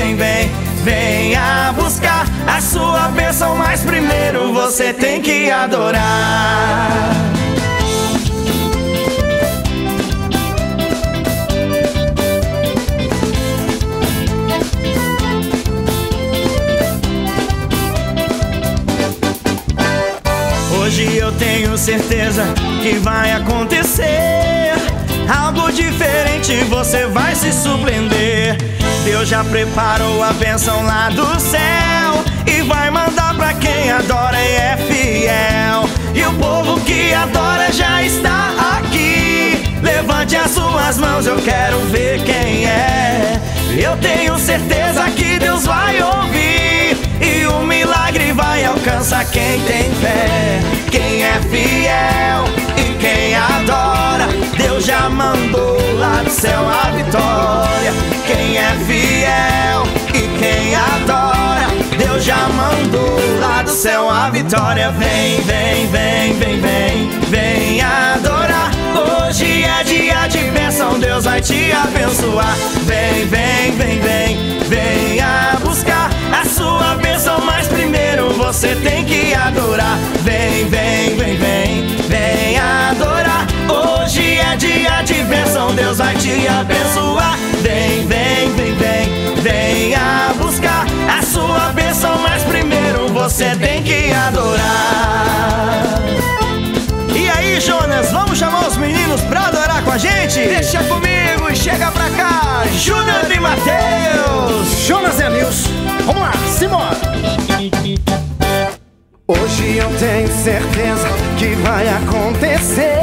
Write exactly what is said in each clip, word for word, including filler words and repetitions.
vem, vem, venha buscar a sua bênção, mas primeiro você tem que adorar. Hoje eu tenho certeza que vai acontecer algo diferente, você vai se surpreender. Deus já preparou a bênção lá do céu e vai mandar pra quem adora e é fiel. E o povo que adora já está aqui. Levante as suas mãos, eu quero ver quem é. Eu tenho certeza que Deus vai ouvir e o milagre vai alcançar quem tem fé. Quem é fiel e quem adora, Deus já mandou lá do céu a vitória. Quem é fiel e quem adora, Deus já mandou lá do céu a vitória. Vem, vem, vem, vem, vem, vem adorar. Hoje é dia de bênção, Deus vai te abençoar. Vem, vem, vem, vem, venha buscar a sua bênção, mas primeiro você tem que adorar. Vem, vem, vem, vem, vem adorar. Hoje é dia de bênção, Deus vai te abençoar. Vem, vem, vem, vem, venha buscar a sua bênção, mas primeiro você tem que adorar. E aí, Jonas, vamos chamar os meninos pra adorar com a gente? Deixa comigo e chega pra cá, Júnior e Matheus. Jonas e Nilson, vamos lá, simbora! Hoje eu tenho certeza que vai acontecer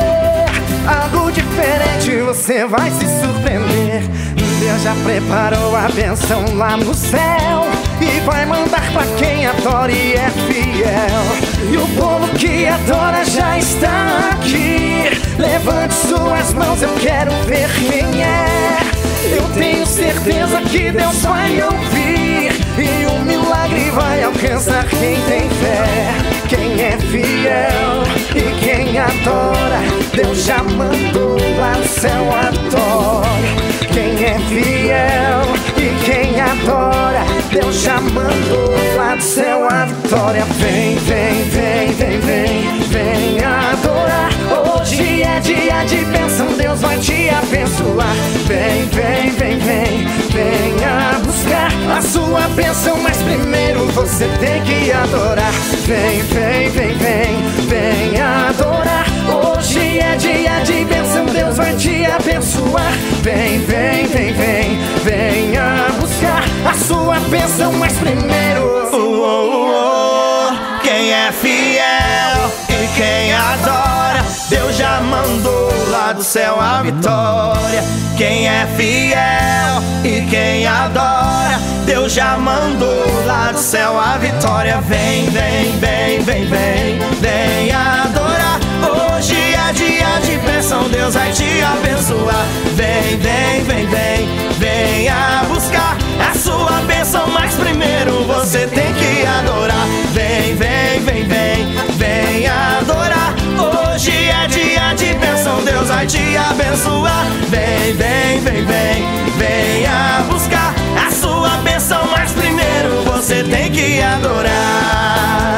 algo diferente, você vai se surpreender. Deus já preparou a bênção lá no céu e vai mandar pra quem adora e é fiel. E o povo que adora já está aqui. Levante suas mãos, eu quero ver quem é. Eu tenho certeza que Deus vai ouvir e o milagre vai alcançar quem tem fé. Quem é fiel e quem adora, Deus já mandou lá no céu a vitória. Quem é fiel e quem adora, Deus já mandou lá do céu a vitória. Vem, vem, vem, vem, vem, vem adorar. Hoje é dia de bênção, Deus vai te abençoar. Vem, vem, vem, vem, venha buscar a sua bênção, mas primeiro você tem que adorar. Vem, vem, vem, vem, venha adorar. Hoje é dia de bênção, Deus vai te abençoar. Vem, vem, vem, vem, venha buscar a sua bênção, mas primeiro uh, uh, uh, quem é fiel e quem adora, Deus já mandou lá do céu a vitória. Quem é fiel e quem adora, Deus já mandou lá do céu a vitória. Vem, vem, vem, vem, vem, vem adorar. Hoje é dia de bênção, Deus vai te abençoar. Vem, vem, vem, vem, venha buscar a sua bênção, mas primeiro você tem que adorar. Vem, vem, vem, vem, venha adorar. Hoje é dia de bênção, Deus vai te abençoar. Vem, vem, vem, vem, venha buscar a sua bênção, mas primeiro você tem que adorar.